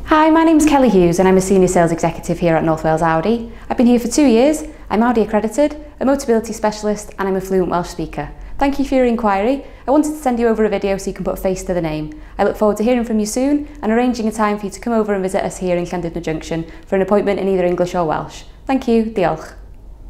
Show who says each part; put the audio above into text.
Speaker 1: Hi, my name's Kelly Hughes and I'm a Senior Sales Executive here at North Wales Audi. I've been here for 2 years, I'm Audi accredited, a Motability Specialist and I'm a fluent Welsh speaker. Thank you for your inquiry. I wanted to send you over a video so you can put a face to the name. I look forward to hearing from you soon and arranging a time for you to come over and visit us here in Llandudno Junction for an appointment in either English or Welsh. Thank you, diolch.